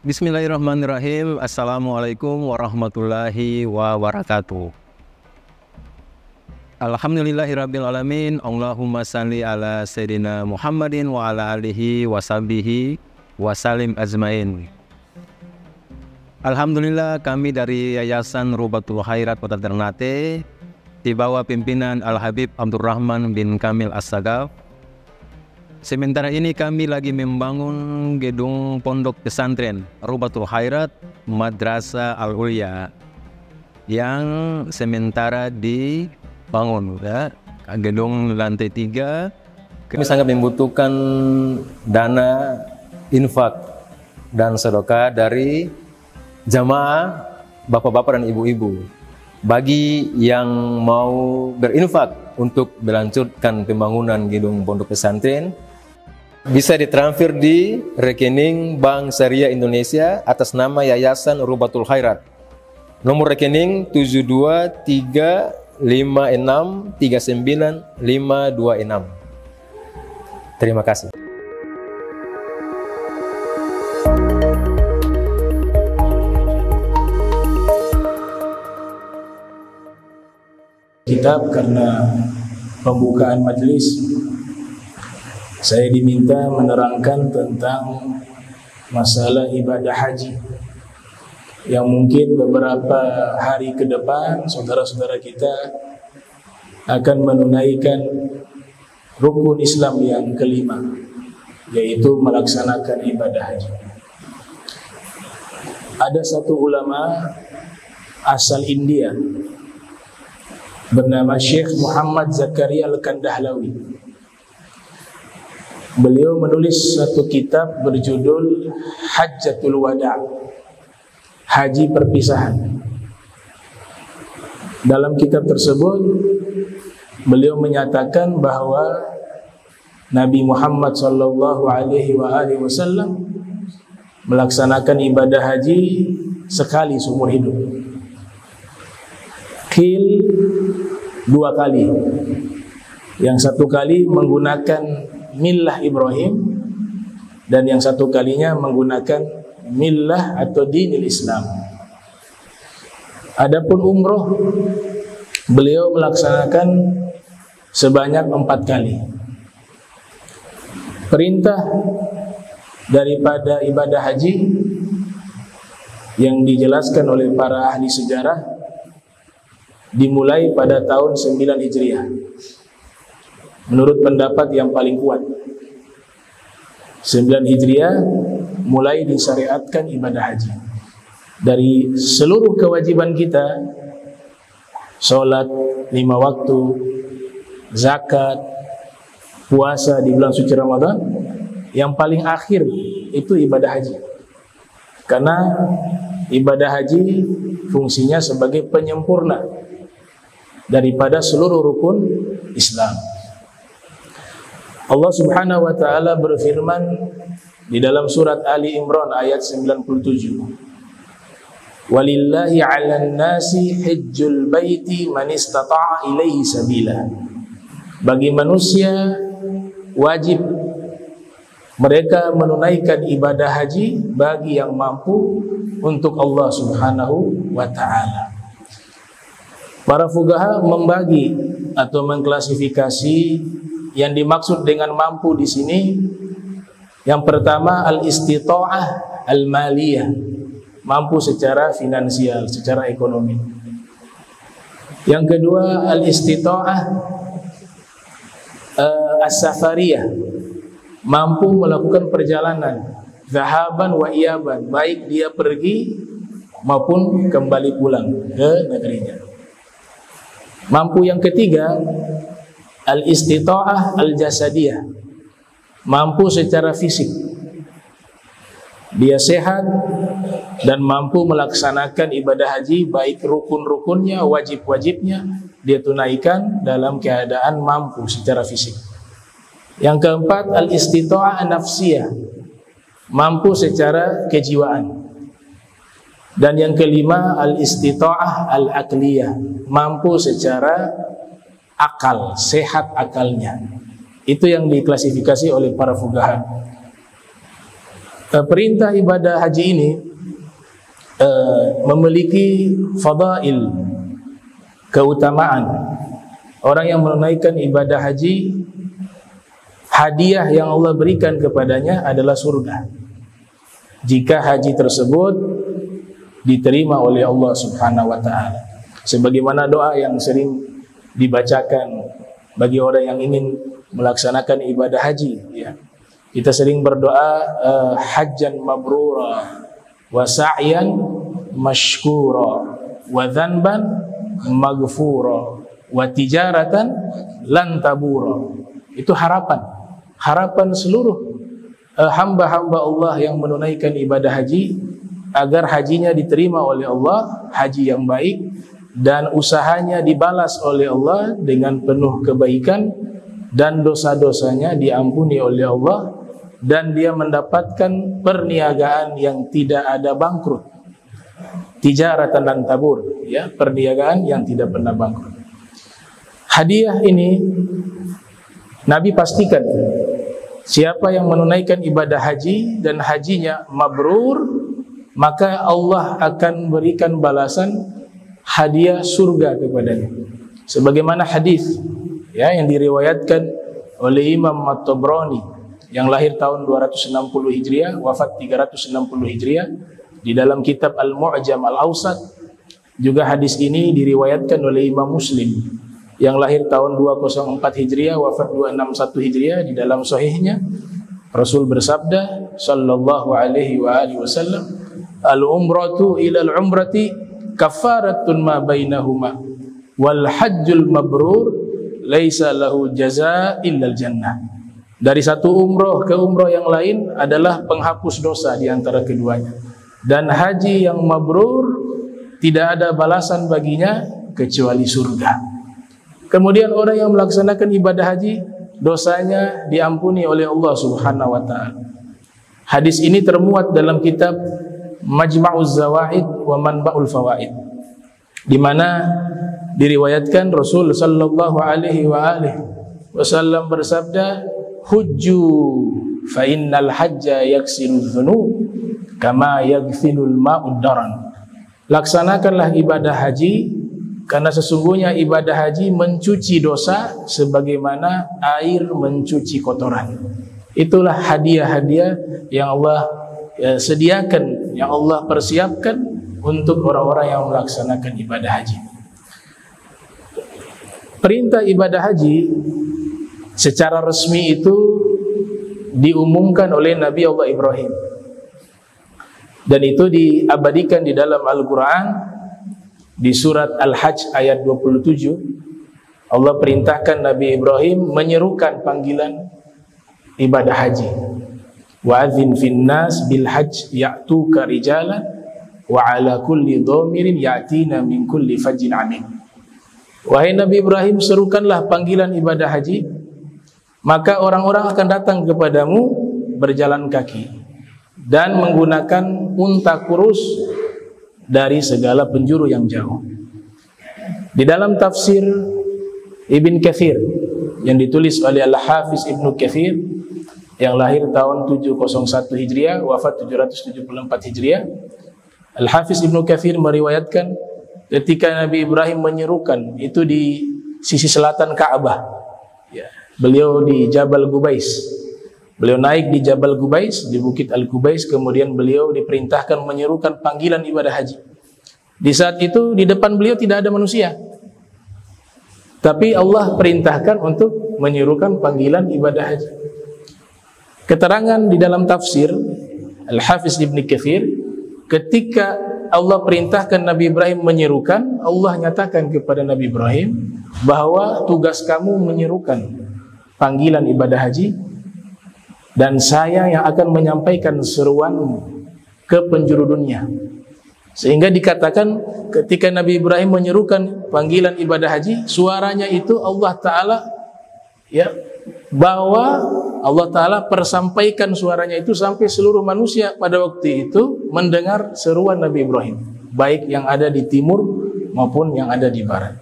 Bismillahirrahmanirrahim. Assalamualaikum warahmatullahi wabarakatuh. Alhamdulillahirrabbilalamin. Allahumma salli ala Sayyidina Muhammadin wa ala alihi wa sahbihi wa salim ajmain. Alhamdulillah, kami dari Yayasan Rubatul Khairat Kota Ternate di bawah pimpinan Al-Habib Abdurrahman bin Kamil As-Sagaf. Sementara ini kami lagi membangun gedung pondok pesantren Rubatul Khairat Madrasah Al-Ulya yang sementara dibangun, ya. Gedung lantai 3. Kami sangat membutuhkan dana infak dan sedekah dari jamaah bapak-bapak dan ibu-ibu. Bagi yang mau berinfak untuk melanjutkan pembangunan gedung pondok pesantren, bisa ditransfer di rekening Bank Syariah Indonesia atas nama Yayasan Rubatul Khairat. Nomor rekening 723563956. Terima kasih. Kitab karena pembukaan majelis saya diminta menerangkan tentang masalah ibadah haji yang mungkin beberapa hari ke depan saudara-saudara kita akan menunaikan rukun Islam yang kelima, yaitu melaksanakan ibadah haji. Ada satu ulama asal India bernama Syekh Muhammad Zakaria Al-Kandahlawi. Beliau menulis satu kitab berjudul Hajjatul Wada', Haji Perpisahan. Dalam kitab tersebut beliau menyatakan bahwa Nabi Muhammad sallallahu alaihi wasallam melaksanakan ibadah haji sekali seumur hidup. Qil 2 kali. Yang satu kali menggunakan millah Ibrahim dan yang satu kalinya menggunakan millah atau dinil Islam. Adapun umroh beliau melaksanakan sebanyak 4 kali. Perintah daripada ibadah haji yang dijelaskan oleh para ahli sejarah dimulai pada tahun 9 Hijriah. Menurut pendapat yang paling kuat, 9 Hijriah mulai disyariatkan ibadah haji. Dari seluruh kewajiban kita, sholat 5 waktu, zakat, puasa di bulan suci Ramadan, yang paling akhir itu ibadah haji. Karena ibadah haji fungsinya sebagai penyempurna daripada seluruh rukun Islam. Allah Subhanahu wa taala berfirman di dalam surat Ali Imran ayat 97. Walillahi 'alan nasi hajjul baiti man istata'a ilaihi sabila. Bagi manusia wajib mereka menunaikan ibadah haji bagi yang mampu untuk Allah Subhanahu wa taala. Para fuqaha membagi atau mengklasifikasi yang dimaksud dengan mampu di sini. Yang pertama al-istita'ah al-maliyah, mampu secara finansial, secara ekonomi. Yang kedua al-istita'ah as-safariyah, mampu melakukan perjalanan zahaban wa iyaban, baik dia pergi maupun kembali pulang ke negerinya. Mampu yang ketiga al-istita'ah al-jasadiyah, mampu secara fisik. Dia sehat dan mampu melaksanakan ibadah haji, baik rukun-rukunnya, wajib-wajibnya dia tunaikan dalam keadaan mampu secara fisik. Yang keempat al-istita'ah an-nafsiyah, mampu secara kejiwaan. Dan yang kelima al-istita'ah al-aqliyah, mampu secara akal, sehat akalnya. Itu yang diklasifikasi oleh para fuqaha. perintah ibadah haji ini memiliki fadail, keutamaan. Orang yang menunaikan ibadah haji, hadiah yang Allah berikan kepadanya adalah surga, jika haji tersebut diterima oleh Allah Subhanahu wa ta'ala. Sebagaimana doa yang sering dibacakan bagi orang yang ingin melaksanakan ibadah haji, ya. Kita sering berdoa hajjan mabrura wa sa'yan mashkura wa dhanban maghfura wa tijaratan lan tabura. Itu harapan seluruh hamba-hamba Allah yang menunaikan ibadah haji, agar hajinya diterima oleh Allah, haji yang baik, dan usahanya dibalas oleh Allah dengan penuh kebaikan, dan dosa-dosanya diampuni oleh Allah, dan dia mendapatkan perniagaan yang tidak ada bangkrut. Tijaratan lan tabur, ya, perniagaan yang tidak pernah bangkrut. Hadiah ini Nabi pastikan, siapa yang menunaikan ibadah haji dan hajinya mabrur, maka Allah akan berikan balasan hadiah surga kepadanya. Sebagaimana hadis, ya, yang diriwayatkan oleh Imam At-Tabrani yang lahir tahun 260 Hijriah, wafat 360 Hijriah, di dalam kitab Al-Mu'jam Al-Awsat. Juga hadis ini diriwayatkan oleh Imam Muslim yang lahir tahun 204 Hijriah, wafat 261 Hijriah, di dalam sahihnya Rasul bersabda sallallahu alaihi wa alihi wasallam, al-umratu ila al-umrati kafaratun ma bainahuma wal hajjul mabrur laisa lahu jazaa illa al-jannah. Dari satu umroh ke umroh yang lain adalah penghapus dosa di antara keduanya, dan haji yang mabrur tidak ada balasan baginya kecuali surga. Kemudian orang yang melaksanakan ibadah haji, dosanya diampuni oleh Allah Subhanahu wa ta'ala. Hadis ini termuat dalam kitab Majma'uz Zawaid wa Manba'ul Fawaid, di mana diriwayatkan Rasul sallallahu alaihi wasallam bersabda, hujju fa innal hajja yaksiru dzunub kama yaghsilul ma'ud daran. Laksanakanlah ibadah haji, karena sesungguhnya ibadah haji mencuci dosa sebagaimana air mencuci kotoran. Itulah hadiah-hadiah yang Allah sediakan, yang Allah persiapkan untuk orang-orang yang melaksanakan ibadah haji. Perintah ibadah haji secara resmi itu diumumkan oleh Nabi Allah Ibrahim, dan itu diabadikan di dalam Al-Quran. Di surat Al-Hajj ayat 27, Allah perintahkan Nabi Ibrahim menyerukan panggilan ibadah haji. Wa'adzin finnas bil hajj ya'tuka rijalan wa ala kulli dhamirin ya'tina min kulli fajjin amin. Wahai Nabi Ibrahim, serukanlah panggilan ibadah haji, maka orang-orang akan datang kepadamu berjalan kaki dan menggunakan unta kurus dari segala penjuru yang jauh. Di dalam tafsir Ibn Katsir yang ditulis oleh Al-Hafiz Ibn Katsir yang lahir tahun 701 Hijriah, wafat 774 Hijriah, Al-Hafiz Ibn Katsir meriwayatkan ketika Nabi Ibrahim menyerukan itu di sisi selatan Ka'bah, ya, beliau di Jabal Gubais. Beliau naik di Jabal Gubais, di Bukit Al-Gubais, kemudian beliau diperintahkan menyerukan panggilan ibadah haji. Di saat itu di depan beliau tidak ada manusia, tapi Allah perintahkan untuk menyerukan panggilan ibadah haji. Keterangan di dalam tafsir Al-Hafiz Ibn Katsir, ketika Allah perintahkan Nabi Ibrahim menyerukan, Allah nyatakan kepada Nabi Ibrahim bahwa tugas kamu menyerukan panggilan ibadah haji, dan saya yang akan menyampaikan seruanmu ke penjuru dunia. Sehingga dikatakan ketika Nabi Ibrahim menyerukan panggilan ibadah haji, suaranya itu Allah Ta'ala, ya, bahwa Allah Ta'ala persampaikan suaranya itu sampai seluruh manusia pada waktu itu mendengar seruan Nabi Ibrahim, baik yang ada di timur maupun yang ada di barat.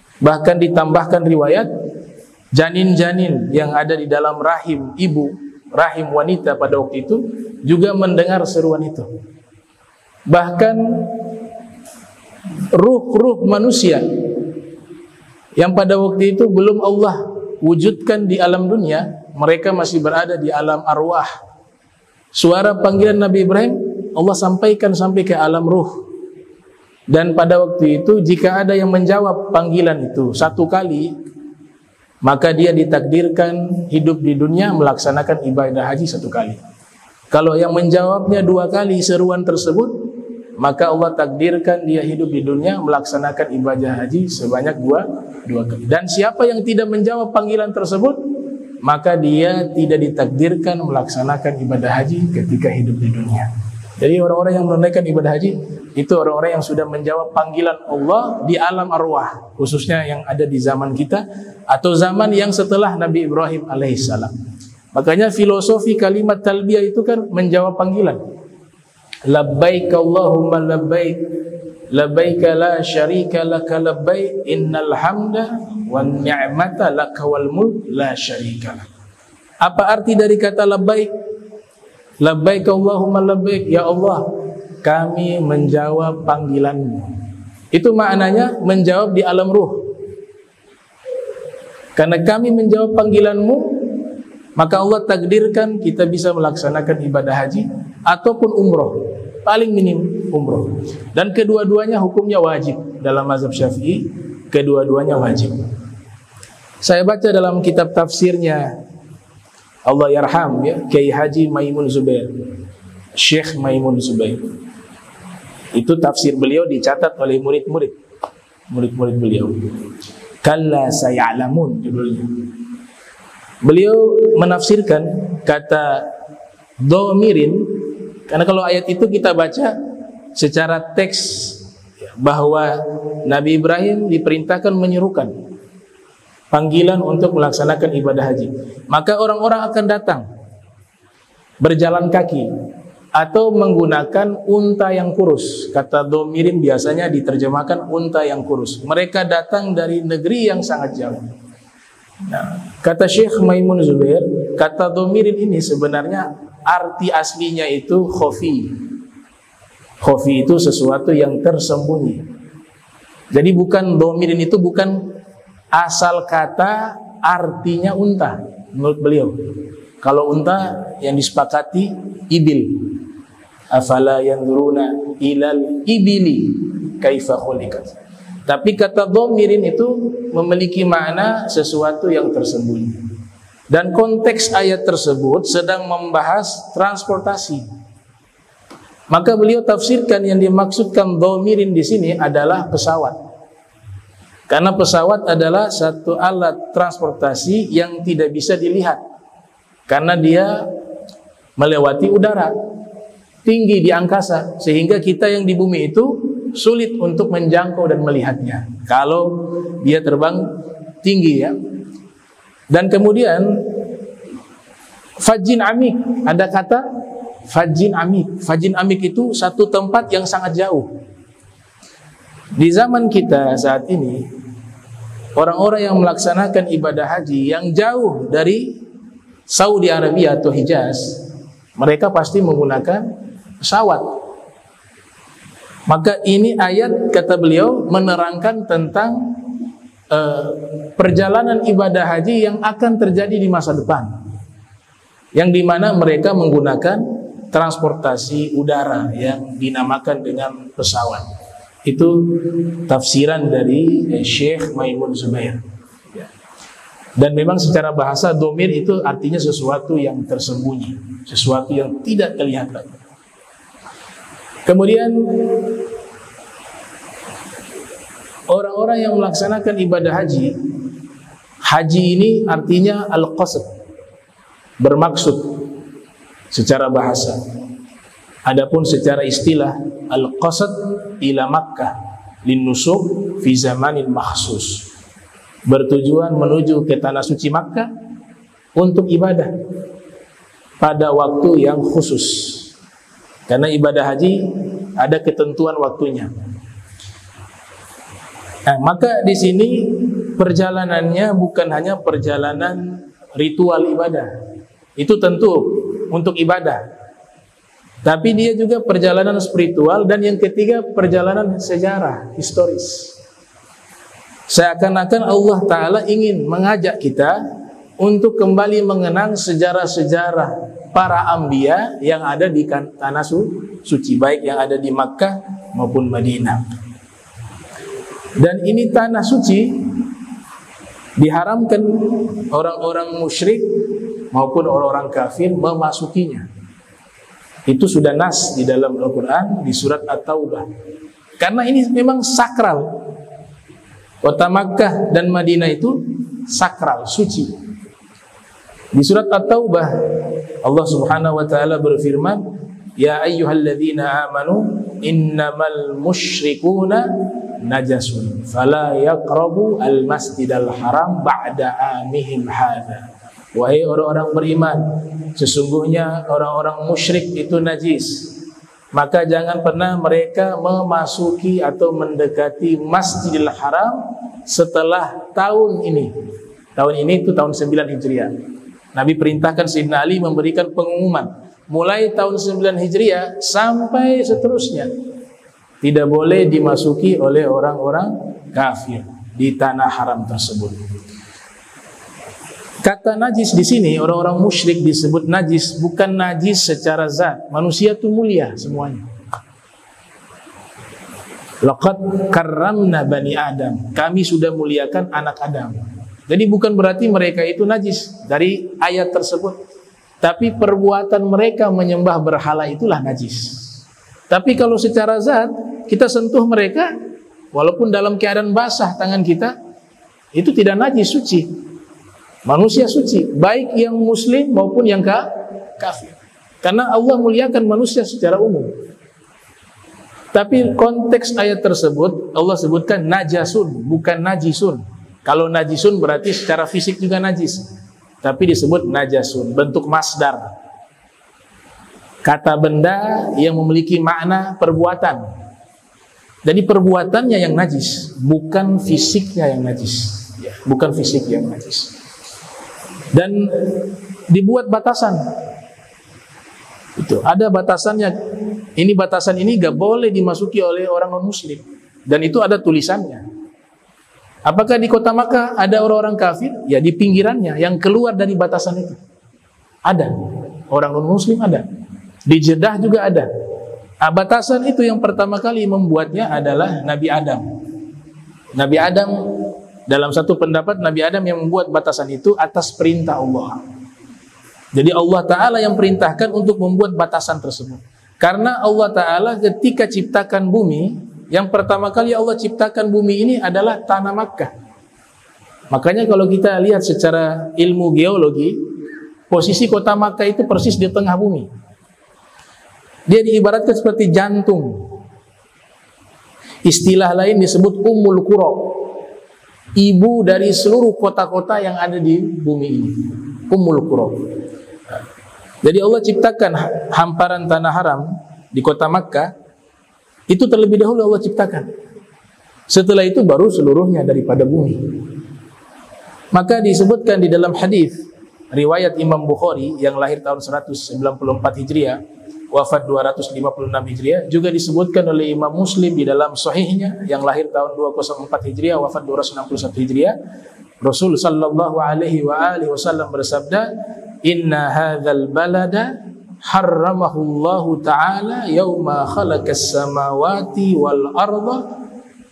Bahkan ditambahkan riwayat, janin-janin yang ada di dalam rahim ibu rahim wanita pada waktu itu juga mendengar seruan itu. Bahkan ruh-ruh manusia yang pada waktu itu belum Allah wujudkan di alam dunia, mereka masih berada di alam arwah. Suara panggilan Nabi Ibrahim Allah sampaikan sampai ke alam ruh. Dan pada waktu itu jika ada yang menjawab panggilan itu satu kali, maka dia ditakdirkan hidup di dunia melaksanakan ibadah haji satu kali. Kalau yang menjawabnya dua kali seruan tersebut, maka Allah takdirkan dia hidup di dunia melaksanakan ibadah haji sebanyak dua kali. Dan siapa yang tidak menjawab panggilan tersebut, maka dia tidak ditakdirkan melaksanakan ibadah haji ketika hidup di dunia. Jadi orang-orang yang menunaikan ibadah haji itu orang-orang yang sudah menjawab panggilan Allah di alam arwah, khususnya yang ada di zaman kita atau zaman yang setelah Nabi Ibrahim alaihissalam. Makanya filosofi kalimat talbiyah itu kan menjawab panggilan. Labbaik Allahumma labbaik, labbaik la syarika laka labbaik, innal hamda wan ni'mata laka wal mulk la syarika lak. Apa arti dari kata labbaik? Labbaik Allahumma labbaik, ya Allah, kami menjawab panggilanmu. Itu maknanya menjawab di alam ruh. Karena kami menjawab panggilanmu, maka Allah takdirkan kita bisa melaksanakan ibadah haji ataupun umroh. Paling minim umroh. Dan kedua-duanya hukumnya wajib. Dalam mazhab Syafi'i, kedua-duanya wajib. Saya baca dalam kitab tafsirnya Allah yarham ya, Kiai Haji Maimun Zubair, Syekh Maimun Zubair. Itu tafsir beliau dicatat oleh murid-murid beliau. Kalla saya'lamun judulnya. Beliau menafsirkan kata dhamirin, karena kalau ayat itu kita baca secara teks bahwa Nabi Ibrahim diperintahkan menyerukan panggilan untuk melaksanakan ibadah haji. Maka orang-orang akan datang berjalan kaki atau menggunakan unta yang kurus. Kata dhamirin biasanya diterjemahkan unta yang kurus. Mereka datang dari negeri yang sangat jauh. Nah, kata Syekh Maimun Zubair, kata dhamirin ini sebenarnya arti aslinya itu khofi. Khofi itu sesuatu yang tersembunyi. Jadi bukan dhamirin itu bukan asal kata artinya unta menurut beliau. Kalau unta yang disepakati ibil. Afala yanzuruna ilal ibili kaifa khuliqat. Tapi kata dhamirin itu memiliki makna sesuatu yang tersembunyi. Dan konteks ayat tersebut sedang membahas transportasi. Maka beliau tafsirkan yang dimaksudkan dhamirin di sini adalah pesawat. Karena pesawat adalah satu alat transportasi yang tidak bisa dilihat. Karena dia melewati udara, tinggi di angkasa, sehingga kita yang di bumi itu sulit untuk menjangkau dan melihatnya. Kalau dia terbang tinggi ya. Dan kemudian fajin amik, ada kata fajin amik. Fajin amik itu satu tempat yang sangat jauh. Di zaman kita saat ini, orang-orang yang melaksanakan ibadah haji yang jauh dari Saudi Arabia atau Hijaz, mereka pasti menggunakan pesawat. Maka ini ayat kata beliau menerangkan tentang perjalanan ibadah haji yang akan terjadi di masa depan, yang dimana mereka menggunakan transportasi udara yang dinamakan dengan pesawat. Itu tafsiran dari Syekh Maimun Zubair. Dan memang secara bahasa dhamir itu artinya sesuatu yang tersembunyi, sesuatu yang tidak kelihatan. Kemudian orang-orang yang melaksanakan ibadah haji, haji ini artinya al-qasd, bermaksud secara bahasa. Adapun secara istilah, al-qasd ila Makkah linnusuk fi zamanin makhsus, bertujuan menuju ke tanah suci Makkah untuk ibadah pada waktu yang khusus. Karena ibadah haji ada ketentuan waktunya. Nah, maka di sini perjalanannya bukan hanya perjalanan ritual ibadah, Itu tentu untuk ibadah. Tapi dia juga perjalanan spiritual, dan yang ketiga perjalanan sejarah historis. Seakan-akan Allah Ta'ala ingin mengajak kita untuk kembali mengenang sejarah-sejarah para anbiya yang ada di tanah suci, baik yang ada di Makkah maupun Madinah. Dan ini tanah suci diharamkan orang-orang musyrik maupun orang-orang kafir memasukinya. Itu sudah nas di dalam Al-Quran di surat At-Taubah. Karena ini memang sakral. Kota Makkah dan Madinah itu sakral, suci. Di surat At-Taubah Allah Subhanahu wa taala berfirman, "Ya ayyuhalladzina amanu innamal musyrikuuna najasun fala yaqrabu al-masjidal haram ba'da amihim hadza." Wahai orang-orang beriman, sesungguhnya orang-orang musyrik itu najis, maka jangan pernah mereka memasuki atau mendekati Masjidil Haram setelah tahun ini. Tahun ini itu tahun 9 Hijriah. Nabi perintahkan Sayyidina Ali memberikan pengumuman, mulai tahun 9 Hijriah sampai seterusnya tidak boleh dimasuki oleh orang-orang kafir di tanah haram tersebut. Kata najis di sini, orang-orang musyrik disebut najis, bukan najis secara zat. Manusia itu mulia semuanya. Laqad karramna bani Adam. Kami sudah muliakan anak Adam. Jadi bukan berarti mereka itu najis dari ayat tersebut. Tapi perbuatan mereka menyembah berhala itulah najis. Tapi kalau secara zat, kita sentuh mereka, walaupun dalam keadaan basah tangan kita, itu tidak najis, suci. Manusia suci, baik yang muslim maupun yang kafir. Karena Allah muliakan manusia secara umum. Tapi konteks ayat tersebut Allah sebutkan najasun, bukan najisun. Kalau najisun berarti secara fisik juga najis. Tapi disebut najasun, bentuk masdar. Kata benda yang memiliki makna perbuatan. Jadi perbuatannya yang najis, bukan fisiknya yang najis. Bukan fisik yang najis. Dan dibuat batasan. Itu ada batasannya. Ini batasan ini gak boleh dimasuki oleh orang non muslim. Dan itu ada tulisannya. Apakah di kota Makkah ada orang-orang kafir? Ya di pinggirannya yang keluar dari batasan itu. Ada. Orang non muslim ada. Di Jeddah juga ada. Batasan itu yang pertama kali membuatnya adalah Nabi Adam. Nabi Adam, dalam satu pendapat Nabi Adam yang membuat batasan itu atas perintah Allah. Jadi Allah Ta'ala yang perintahkan untuk membuat batasan tersebut. Karena Allah Ta'ala ketika ciptakan bumi, yang pertama kali Allah ciptakan bumi ini adalah tanah Makkah. Makanya kalau kita lihat secara ilmu geologi, posisi kota Makkah itu persis di tengah bumi. Dia diibaratkan seperti jantung. Istilah lain disebut Ummul Qura, ibu dari seluruh kota-kota yang ada di bumi ini. Ummul Qura. Jadi Allah ciptakan hamparan tanah haram di kota Makkah, itu terlebih dahulu Allah ciptakan. Setelah itu baru seluruhnya daripada bumi. Maka disebutkan di dalam hadis riwayat Imam Bukhari yang lahir tahun 194 Hijriah, wafat 256 Hijriah, juga disebutkan oleh Imam Muslim di dalam sahihnya yang lahir tahun 204 Hijriah, wafat 261 Hijriah. Rasul sallallahu alaihi wasallam bersabda, "Inna hadzal balada harramahullahu ta'ala yauma khalaqas samawati wal arda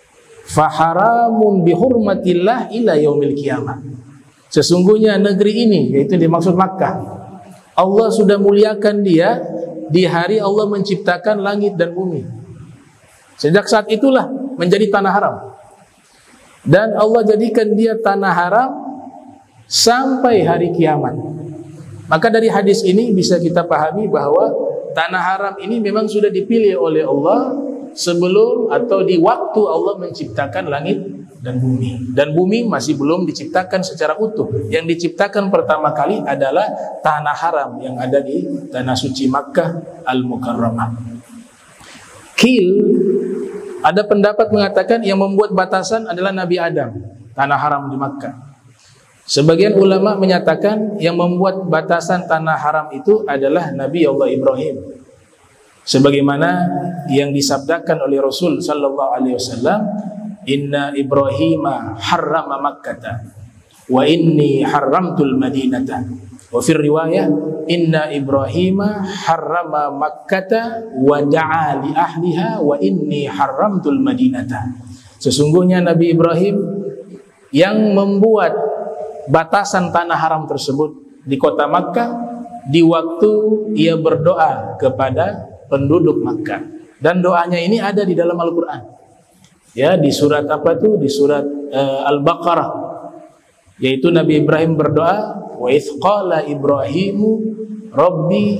faharamun bihurmatillah ila yaumil qiyamah." Sesungguhnya negeri ini, yaitu dimaksud Makkah, Allah sudah muliakan dia di hari Allah menciptakan langit dan bumi. Sejak saat itulah menjadi tanah haram. Dan Allah jadikan dia tanah haram sampai hari kiamat. Maka dari hadis ini bisa kita pahami bahwa tanah haram ini memang sudah dipilih oleh Allah sebelum atau di waktu Allah menciptakan langit dan bumi. Dan bumi masih belum diciptakan secara utuh. Yang diciptakan pertama kali adalah tanah haram yang ada di tanah suci Makkah Al-Mukarramah. Ada pendapat mengatakan yang membuat batasan adalah Nabi Adam, tanah haram di Makkah. Sebagian ulama menyatakan yang membuat batasan tanah haram itu adalah Nabi Allah Ibrahim, sebagaimana yang disabdakan oleh Rasul sallallahu alaihi wasallam, inna Ibrahima harrama Makkah wa inni harramtul Madinata. Wa fi riwayah inna Ibrahima harrama Makkah wa da'a li ahliha wa inni harramtul Madinata. Sesungguhnya Nabi Ibrahim yang membuat batasan tanah haram tersebut di kota Makkah di waktu ia berdoa kepada penduduk Makkah, dan doanya ini ada di dalam Al-Qur'an. Ya, di surat apa tuh? Di surat Al-Baqarah, yaitu Nabi Ibrahim berdoa, wa idz qala Ibrahimu rabbi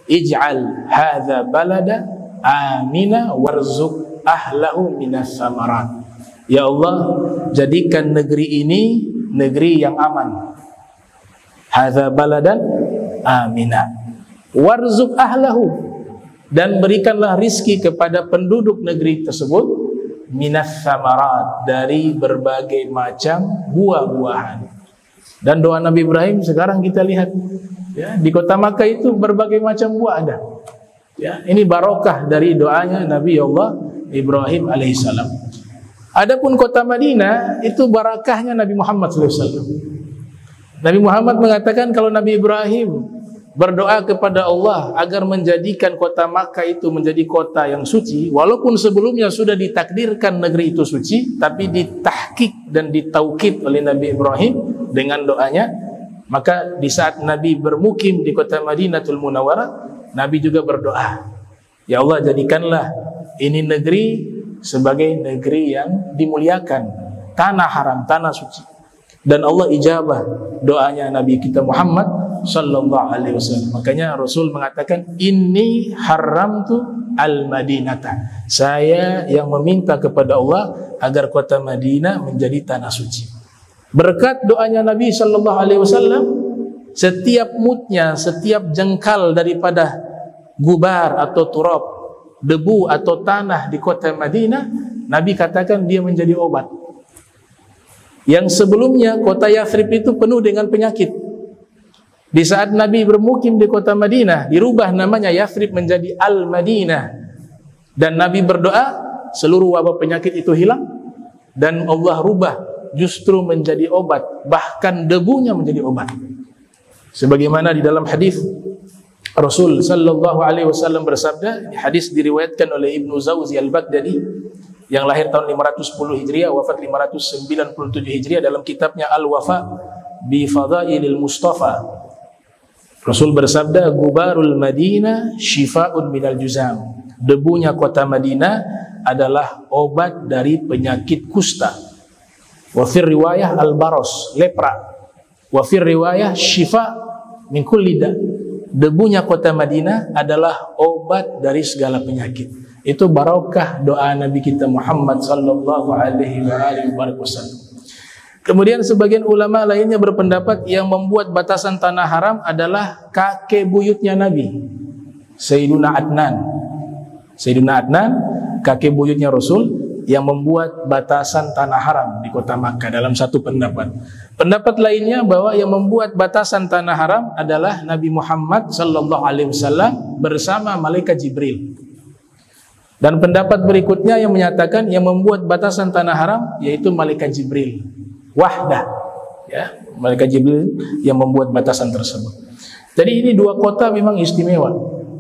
ij'al hadza balada amina warzuq ahlahu minas samarat. Ya Allah, jadikan negeri ini negeri yang aman. Hadza baladan amina warzuq ahlahu, dan berikanlah rizki kepada penduduk negeri tersebut minas samarat, dari berbagai macam buah-buahan. Dan doa Nabi Ibrahim sekarang kita lihat, ya, di kota Makkah itu berbagai macam buah ada. Ya, ini barokah dari doanya Nabi Allah Ibrahim alaihissalam. Adapun kota Madinah itu barakahnya Nabi Muhammad SAW. Nabi Muhammad mengatakan kalau Nabi Ibrahim berdoa kepada Allah agar menjadikan kota Makkah itu menjadi kota yang suci, walaupun sebelumnya sudah ditakdirkan negeri itu suci, tapi ditahqiq dan ditaukid oleh Nabi Ibrahim dengan doanya, maka di saat Nabi bermukim di kota Madinatul Munawwarah, Nabi juga berdoa, ya Allah, jadikanlah ini negeri sebagai negeri yang dimuliakan, tanah haram, tanah suci. Dan Allah ijabah doanya Nabi kita Muhammad sallallahu alaihi wasallam. Makanya Rasul mengatakan, inni haramtu al-Madinata. Saya yang meminta kepada Allah agar kota Madinah menjadi tanah suci. Berkat doanya Nabi sallallahu alaihi wasallam, setiap mutnya, setiap jengkal daripada gubar atau turab, debu atau tanah di kota Madinah, Nabi katakan dia menjadi obat. Yang sebelumnya kota Yathrib itu penuh dengan penyakit. Di saat Nabi bermukim di kota Madinah, dirubah namanya Yathrib menjadi Al-Madinah. Dan Nabi berdoa seluruh wabah penyakit itu hilang, dan Allah rubah justru menjadi obat, bahkan debunya menjadi obat. Sebagaimana di dalam hadis Rasul sallallahu alaihi wasallam bersabda, hadis diriwayatkan oleh Ibnu Zawzi Al-Baghdadi yang lahir tahun 510 Hijriah, wafat 597 Hijriah, dalam kitabnya Al-Wafa bi Fadailil Mustafa. Rasul bersabda, gubarul Madinah shifaun minal juzam. Debunya kota Madinah adalah obat dari penyakit kusta. Wa fir riwayah al-baros, lepra. Wa fir riwayah shifa min kulli da. Debunya kota Madinah adalah obat dari segala penyakit. Itu barokah doa Nabi kita Muhammad sallallahu alaihi wasallam. Kemudian sebagian ulama lainnya berpendapat yang membuat batasan tanah haram adalah kakek buyutnya Nabi, Sayyiduna Adnan. Sayyiduna Adnan, kakek buyutnya Rasul, yang membuat batasan tanah haram di kota Makkah dalam satu pendapat. Pendapat lainnya bahwa yang membuat batasan tanah haram adalah Nabi Muhammad sallallahu alaihi wasallam bersama malaikat Jibril. Dan pendapat berikutnya yang menyatakan yang membuat batasan tanah haram yaitu malaikat Jibril wahdah, ya, malaikat Jibril yang membuat batasan tersebut. Jadi ini dua kota memang istimewa.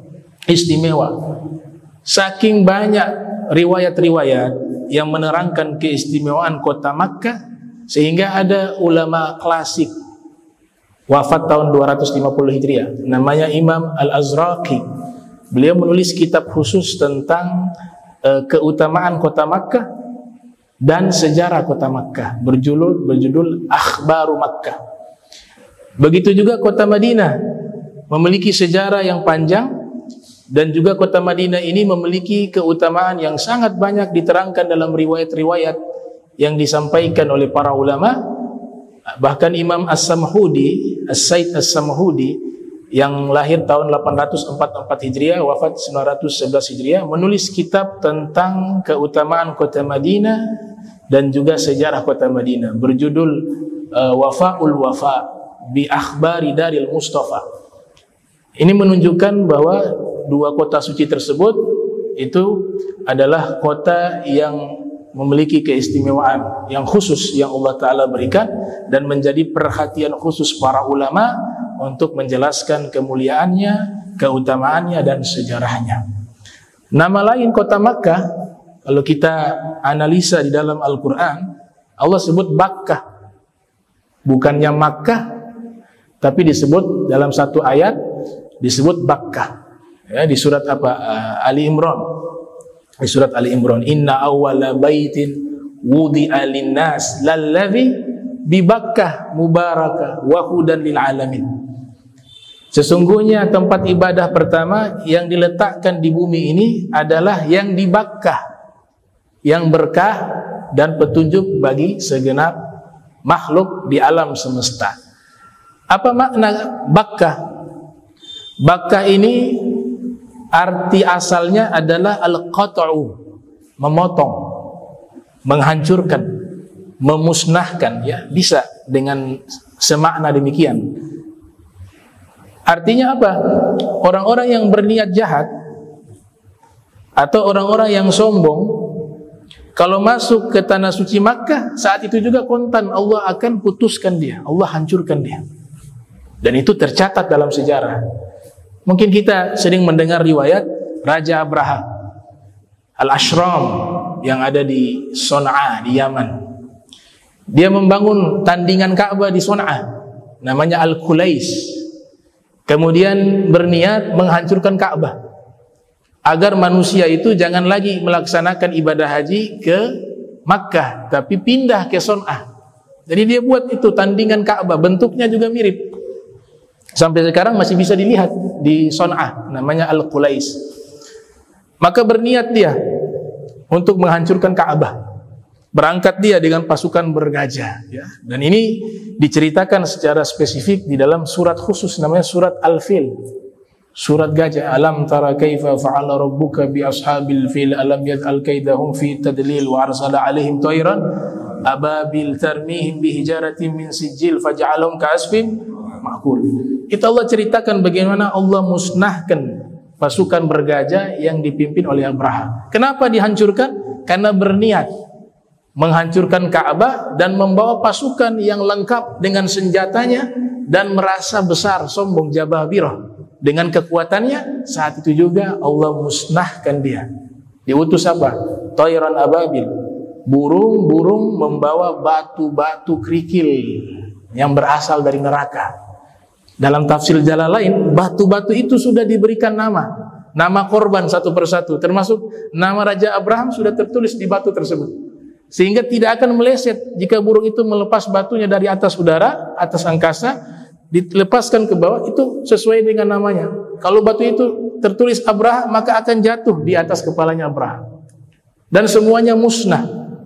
Saking banyak riwayat-riwayat yang menerangkan keistimewaan kota Makkah, sehingga ada ulama klasik wafat tahun 250 Hijriah, namanya Imam Al-Azraqi. Beliau menulis kitab khusus tentang keutamaan kota Makkah dan sejarah kota Makkah, berjudul Akhbaru Makkah. Begitu juga kota Madinah memiliki sejarah yang panjang, dan juga kota Madinah ini memiliki keutamaan yang sangat banyak diterangkan dalam riwayat-riwayat yang disampaikan oleh para ulama. Bahkan Imam As-Samhudi, As-Said As-Samhudi yang lahir tahun 844 Hijriah, wafat 911 Hijriah, menulis kitab tentang keutamaan kota Madinah dan juga sejarah kota Madinah, berjudul wafaul wafa bi akhbari daril Mustafa. Ini menunjukkan bahwa dua kota suci tersebut itu adalah kota yang memiliki keistimewaan yang khusus yang Allah Ta'ala berikan dan menjadi perhatian khusus para ulama untuk menjelaskan kemuliaannya, keutamaannya dan sejarahnya. Nama lain kota Makkah, kalau kita analisa di dalam Al-Quran, Allah sebut Bakkah, bukannya Makkah, tapi disebut dalam satu ayat disebut Bakkah. Ya, di surat apa? Ali Imran. Di surat Ali Imran, inna awwala baitin wudi'a linnas lalladzi bi Bakkah mubarakah wa hudan lil alamin. Sesungguhnya tempat ibadah pertama yang diletakkan di bumi ini adalah yang di Bakkah, yang berkah dan petunjuk bagi segenap makhluk di alam semesta. Apa makna Bakkah? Bakkah ini arti asalnya adalah al-qat'u, memotong, menghancurkan, memusnahkan, ya, bisa dengan semakna demikian. Artinya apa? Orang-orang yang berniat jahat atau orang-orang yang sombong kalau masuk ke tanah suci Makkah, saat itu juga kontan Allah akan putuskan dia, Allah hancurkan dia. Dan itu tercatat dalam sejarah. Mungkin kita sering mendengar riwayat Raja Abraha Al-Ashram yang ada di Son'a di Yaman. Dia membangun tandingan Ka'bah di Son'a, namanya Al-Kulais. Kemudian berniat menghancurkan Ka'bah agar manusia itu jangan lagi melaksanakan ibadah haji ke Makkah, tapi pindah ke Son'a. Jadi dia buat itu tandingan Ka'bah, bentuknya juga mirip. Sampai sekarang masih bisa dilihat di Son'a, namanya Al-Qulais. Maka berniat dia untuk menghancurkan Ka'bah. Berangkat dia dengan pasukan bergajah, ya. Dan ini diceritakan secara spesifik di dalam surat khusus namanya surat Al-Fil. Surat gajah. Alam tara kaifa fa'ala rabbuka bi ashabil fil alam yaj'al kaidahum fi tadlil wa arsala alaihim tayran ababil tarmihim bi hijaratin min sijil faj'alhum ka'asfin ma'kul. Itu Allah ceritakan bagaimana Allah musnahkan pasukan bergajah yang dipimpin oleh Abraha. Kenapa dihancurkan? Karena berniat menghancurkan Ka'bah dan membawa pasukan yang lengkap dengan senjatanya dan merasa besar, sombong, jababirah. Dengan kekuatannya, saat itu juga Allah musnahkan dia. Diutus apa? Tayran ababil. Burung-burung membawa batu-batu kerikil yang berasal dari neraka. Dalam tafsir Jalalain, batu-batu itu sudah diberikan nama korban satu persatu, termasuk nama Raja Abraham sudah tertulis di batu tersebut, sehingga tidak akan meleset jika burung itu melepas batunya dari atas udara, atas angkasa, dilepaskan ke bawah, itu sesuai dengan namanya. Kalau batu itu tertulis Abraha, maka akan jatuh di atas kepalanya Abraha, dan semuanya musnah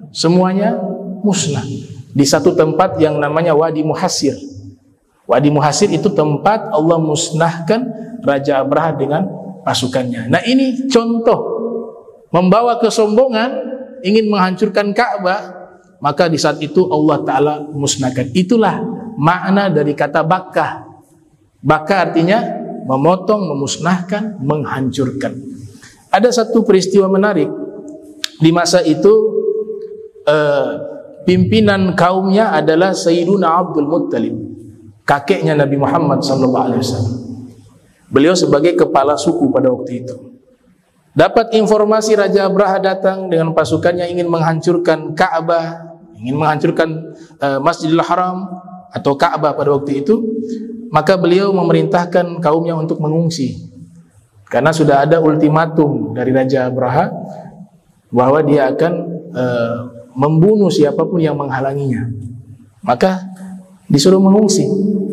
di satu tempat yang namanya Wadi Muhassir. Wadi Muhassir itu tempat Allah musnahkan Raja Abraha dengan pasukannya. Nah, ini contoh membawa kesombongan, ingin menghancurkan Ka'bah, maka di saat itu Allah Ta'ala musnahkan. Itulah makna dari kata Bakkah. Bakkah artinya memotong, memusnahkan, menghancurkan. Ada satu peristiwa menarik. Di masa itu pimpinan kaumnya adalah Sayyiduna Abdul Muttalib, kakeknya Nabi Muhammad SAW. Beliau sebagai kepala suku pada waktu itu. Dapat informasi Raja Abraha datang dengan pasukannya ingin menghancurkan Ka'bah, ingin menghancurkan Masjidil Haram atau Ka'bah pada waktu itu. Maka beliau memerintahkan kaumnya untuk mengungsi, karena sudah ada ultimatum dari Raja Abraha bahwa dia akan membunuh siapapun yang menghalanginya. Maka disuruh mengungsi.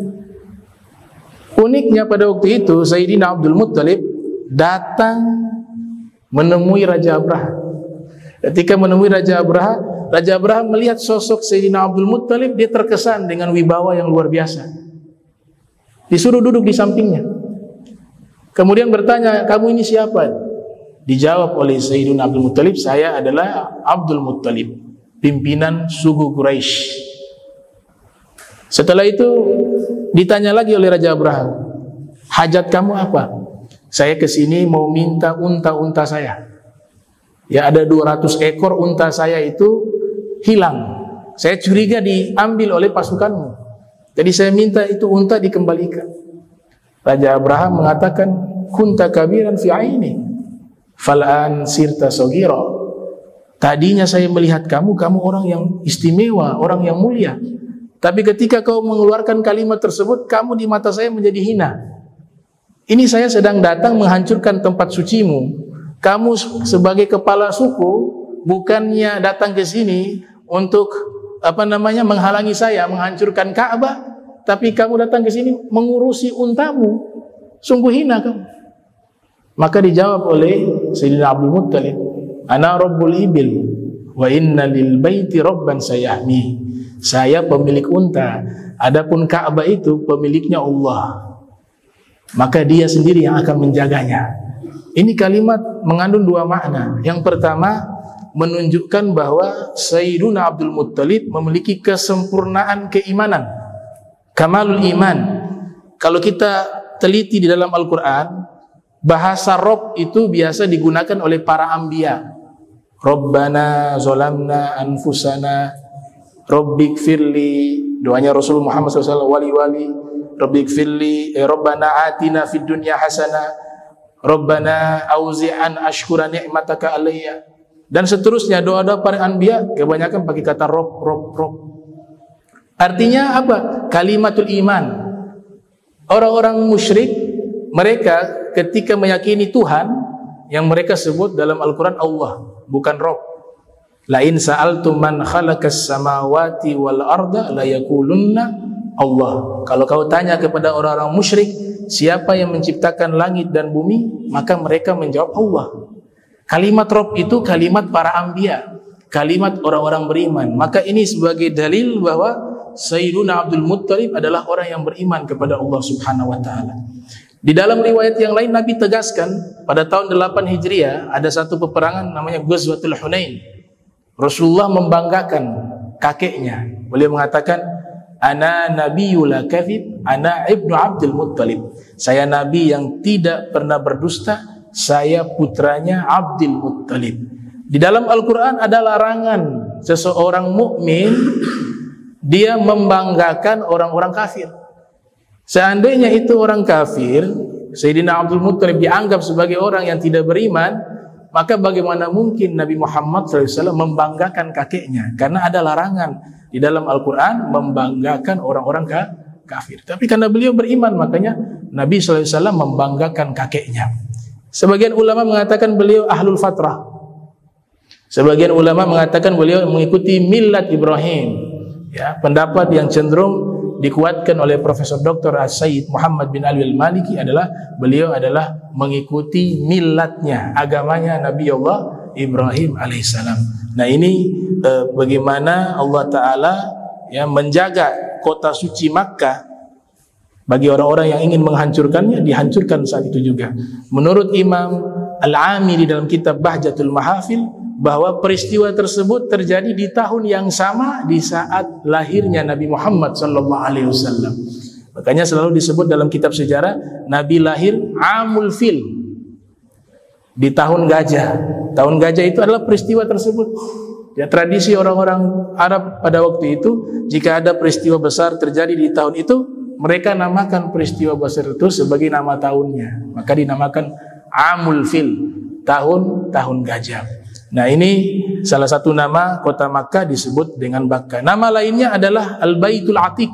Uniknya pada waktu itu Sayyidina Abdul Muttalib datang menemui Raja Abraha. Ketika menemui Raja Abraha melihat sosok Sayyidina Abdul Muttalib, dia terkesan dengan wibawa yang luar biasa. Disuruh duduk di sampingnya. Kemudian bertanya, kamu ini siapa? Dijawab oleh Sayyidina Abdul Muttalib, saya adalah Abdul Muttalib, pimpinan suku Quraisy. Setelah itu ditanya lagi oleh Raja Abraham, hajat kamu apa? Saya kesini mau minta unta-unta saya. Ya, ada 200 ekor unta saya itu hilang. Saya curiga diambil oleh pasukanmu. Jadi saya minta itu unta dikembalikan. Raja Abraham mengatakan, kunta kabiran fi aini, fal'an sirta saghira. Tadinya saya melihat kamu orang yang istimewa, orang yang mulia. Tapi ketika kau mengeluarkan kalimat tersebut, kamu di mata saya menjadi hina. Ini saya sedang datang menghancurkan tempat sucimu. Kamu sebagai kepala suku bukannya datang ke sini untuk menghalangi saya menghancurkan Ka'bah, tapi kamu datang ke sini mengurusi untamu. Sungguh hina kamu. Maka dijawab oleh Sayyidina Abdul Muttalib, ana rabbul ibil wa inna lil baiti rabban sayahmi. Saya pemilik unta, adapun Ka'bah itu pemiliknya Allah. Maka dia sendiri yang akan menjaganya. Ini kalimat mengandung dua makna. Yang pertama, menunjukkan bahwa Sayyiduna Abdul Muttalib memiliki kesempurnaan keimanan, kamalul iman. Kalau kita teliti di dalam Al-Quran, bahasa Rob itu biasa digunakan oleh para anbiya. Rabbana zolamna anfusana Rabbik firli, doanya Rasul Muhammad SAW, wali-wali Rabbik firli, Rabbana atina fid dunya hasanah, Rabbana auzi'an ashkura ni'mataka alayya, dan seterusnya. Doa-doa para anbiya kebanyakan pakai kata Rob. Artinya apa? Kalimatul iman. Orang-orang musyrik, mereka ketika meyakini Tuhan, yang mereka sebut dalam Al-Quran Allah, bukan Rob. Lain sa'altum man khalaqas samawati wal arda la yakulunna Allah. Kalau kau tanya kepada orang-orang musyrik, siapa yang menciptakan langit dan bumi, maka mereka menjawab Allah. Kalimat Rob itu kalimat para anbiya, kalimat orang-orang beriman. Maka ini sebagai dalil bahwa Sayyiduna Abdul Muttalib adalah orang yang beriman kepada Allah Subhanahu wa taala. Di dalam riwayat yang lain Nabi tegaskan, pada tahun 8 Hijriah ada satu peperangan namanya Ghazwatul Hunain. Rasulullah membanggakan kakeknya. Beliau mengatakan, ana nabiyul kadhib, ana ibnu Abdul Muttalib. Saya nabi yang tidak pernah berdusta, saya putranya Abdul Muttalib. Di dalam Al-Quran ada larangan seseorang mukmin dia membanggakan orang-orang kafir. Seandainya itu orang kafir, Sayyidina Abdul Muttalib dianggap sebagai orang yang tidak beriman, maka bagaimana mungkin Nabi Muhammad SAW membanggakan kakeknya? Karena ada larangan di dalam Al-Quran membanggakan orang-orang kafir. Tapi karena beliau beriman, makanya Nabi SAW membanggakan kakeknya. Sebagian ulama mengatakan beliau ahlul fatrah. Sebagian ulama mengatakan beliau mengikuti millat Ibrahim. Ya, pendapat yang cenderung dikuatkan oleh Profesor Dr. Sayyid Muhammad bin Ali al-Maliki adalah beliau adalah mengikuti millatnya, agamanya Nabi Allah Ibrahim alaihissalam. Nah, ini bagaimana Allah Ta'ala ya menjaga kota suci Makkah bagi orang-orang yang ingin menghancurkannya, dihancurkan saat itu juga. Menurut Imam Al-Amiri dalam kitab Bahjatul Mahafil, bahwa peristiwa tersebut terjadi di tahun yang sama di saat lahirnya Nabi Muhammad SAW. Makanya selalu disebut dalam kitab sejarah Nabi lahir Amul Fil, di tahun gajah. Tahun gajah itu adalah peristiwa tersebut. Ya, tradisi orang-orang Arab pada waktu itu, jika ada peristiwa besar terjadi di tahun itu, mereka namakan peristiwa besar itu sebagai nama tahunnya. Maka dinamakan Amul Fil, tahun gajah. Nah, ini salah satu nama kota Makkah disebut dengan Makkah. Nama lainnya adalah Al-Baitul Atiq.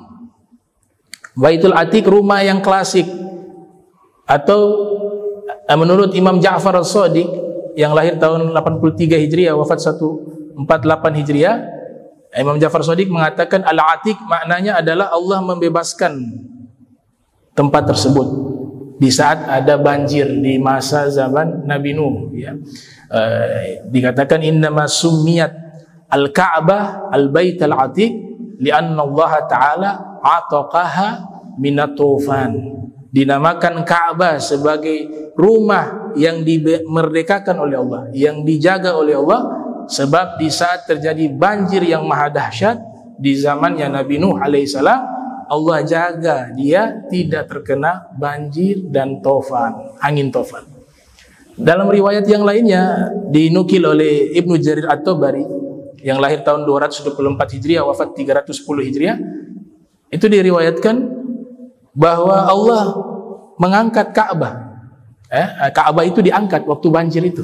Baitul Atiq, rumah yang klasik. Atau menurut Imam Ja'far As-Shadiq yang lahir tahun 83 Hijriah, wafat 148 Hijriah, Imam Ja'far As-Shadiq mengatakan Al-Atiq maknanya adalah Allah membebaskan tempat tersebut di saat ada banjir di masa zaman Nabi Nuh, ya. Dikatakan innama summiyat al-Ka'bah al-Bait al-Atiq li'anna Allah Ta'ala ataqaha minat tufan. Dinamakan Ka'bah sebagai rumah yang dimerdekakan oleh Allah, yang dijaga oleh Allah, sebab di saat terjadi banjir yang maha dahsyat di zamannya Nabi Nuh alaihissalam, Allah jaga dia tidak terkena banjir dan tofan, angin tofan. Dalam riwayat yang lainnya dinukil oleh Ibnu Jarir At-Tabari yang lahir tahun 224 Hijriah, wafat 310 Hijriah, itu diriwayatkan bahwa Allah mengangkat Ka'bah. Ka'bah itu diangkat waktu banjir itu.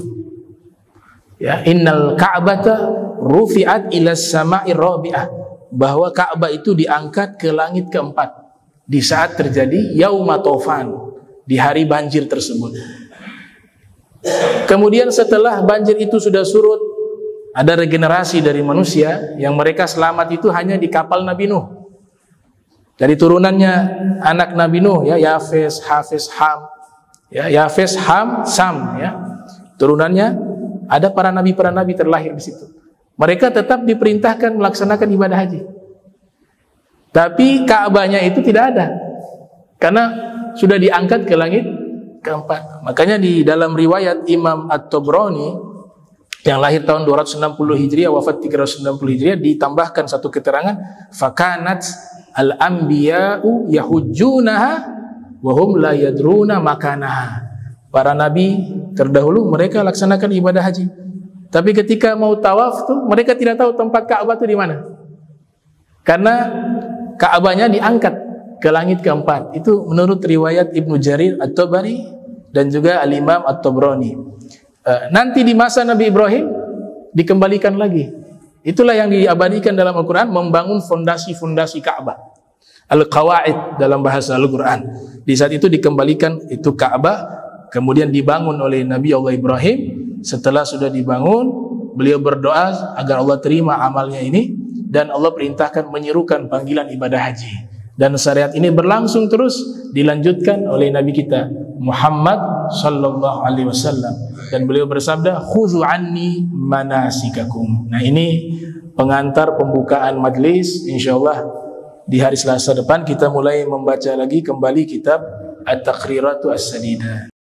Ya, innal Ka'bata rufi'at ila sama'i rabi'ah, bahwa Ka'bah itu diangkat ke langit keempat di saat terjadi yauma tofan, di hari banjir tersebut. Kemudian setelah banjir itu sudah surut, ada regenerasi dari manusia yang mereka selamat itu hanya di kapal Nabi Nuh. Dari turunannya anak Nabi Nuh, ya, Yafes, Hafes, Ham, ya, Yafes, Ham, Sam, ya. Turunannya ada para nabi terlahir di situ. Mereka tetap diperintahkan melaksanakan ibadah haji. Tapi Ka'bahnya itu tidak ada, karena sudah diangkat ke langit keempat. Makanya di dalam riwayat Imam At-Tabrani yang lahir tahun 260 Hijriah, wafat 390 Hijriah, ditambahkan satu keterangan, fakanat al-anbiya'u yahujjunaha wa hum la yadruna makanaha. Para nabi terdahulu mereka laksanakan ibadah haji, tapi ketika mau tawaf tuh mereka tidak tahu tempat Ka'bah itu di mana, karena Ka'bahnya diangkat ke langit keempat. Itu menurut riwayat Ibnu Jarir At-Tabari dan juga Al-Imam At-Tabrani. Nanti di masa Nabi Ibrahim dikembalikan lagi. Itulah yang diabadikan dalam Al-Quran, membangun fondasi-fondasi Ka'bah, Al-Qawaid dalam bahasa Al-Quran. Di saat itu dikembalikan itu Ka'bah, kemudian dibangun oleh Nabi Allah Ibrahim. Setelah sudah dibangun, beliau berdoa agar Allah terima amalnya ini, dan Allah perintahkan menyerukan panggilan ibadah haji. Dan syariat ini berlangsung terus, dilanjutkan oleh Nabi kita Muhammad sallallahu alaihi wasallam, dan beliau bersabda, khudhu anni manasikakum. Nah, ini pengantar pembukaan majlis. Insyaallah di hari Selasa depan kita mulai membaca lagi kembali kitab At-Taqriratu As-Sadidah.